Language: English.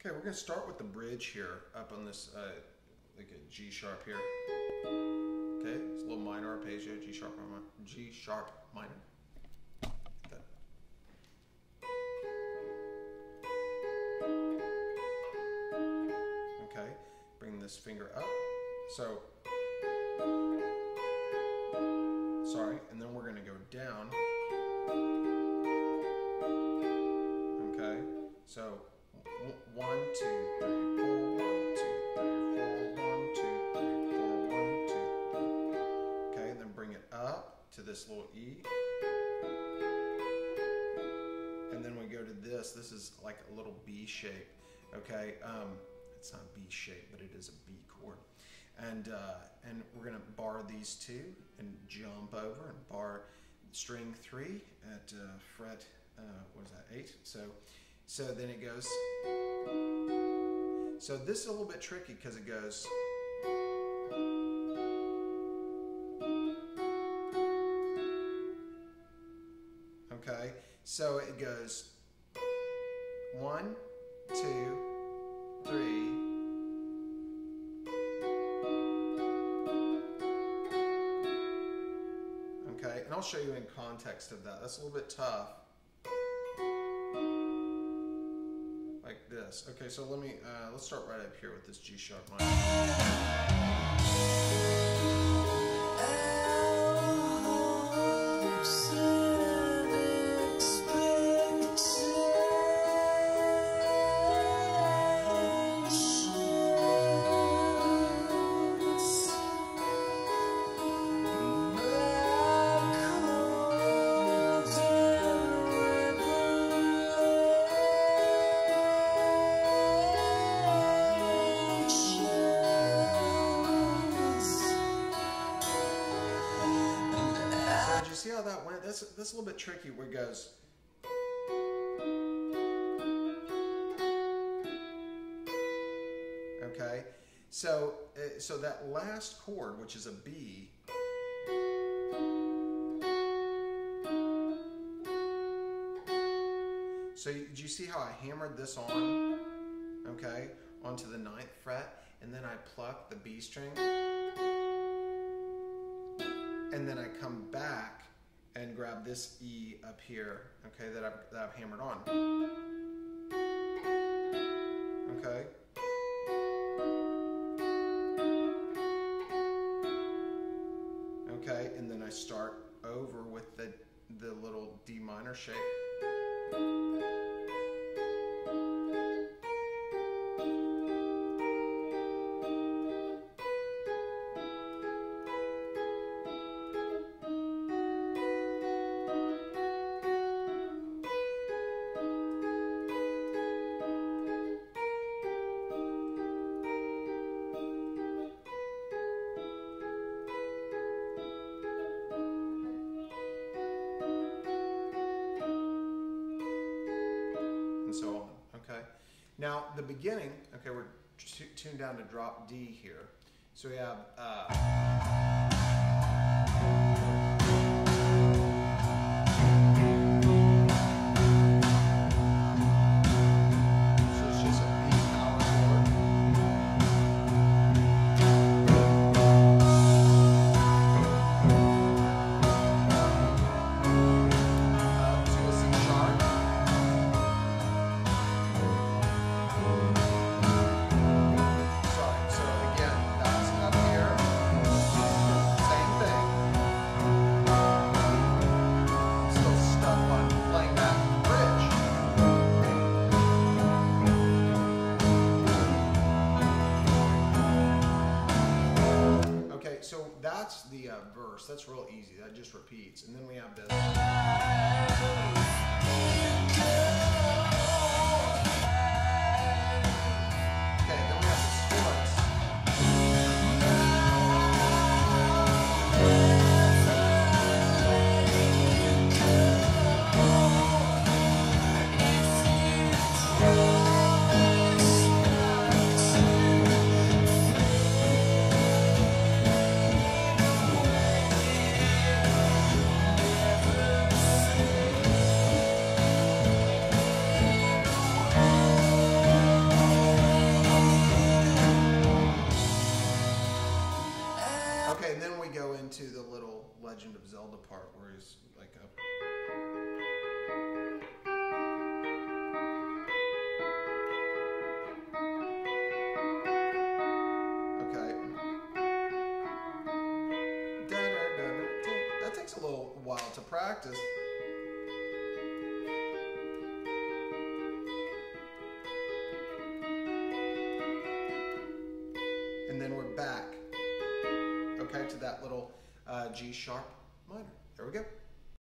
Okay, we're going to start with the bridge here up on this, like a G sharp here. Okay, it's a little minor arpeggio, G sharp minor. Okay. Okay, bring this finger up. So, sorry, and then we're going to go down. Okay, so 1, 2, 3, 4, 1, 2, 3, 4, 1, 2, 3, 4, 1, 2, 3. Okay, then bring it up to this little E. And then we go to this. This is like a little B shape. Okay, it's not B shape, but it is a B chord. And we're going to bar these two and jump over and bar string 3 at fret, what is that, 8? So then it goes, so this is a little bit tricky because it goes, okay, so it goes 1, 2, 3, okay, and I'll show you in context of that. That's a little bit tough. Like this. Okay, so let's start right up here with this G sharp minor. See how that went? That's a little bit tricky where it goes. Okay, so that last chord, which is a B, so did you see how I hammered this on? Okay, onto the 9th fret, and then I pluck the B string, and then I come back and grab this E up here, okay, that I've hammered on. Okay. Okay, and then I start over with the little D minor shape. And so on, okay? Now, the beginning, okay, we're tuned down to drop D here. So we have, so it's just a B power chord. Up to a C sharp. So again, that's up here. Same thing. Still stuck on playing that bridge. Okay, so that's the verse. That's real easy. That just repeats. And then we have this. Okay, then we have the splits. into the little Legend of Zelda part where he's like a... Okay. That takes a little while to practice. And then we're back, okay, to that little G sharp minor. There we go.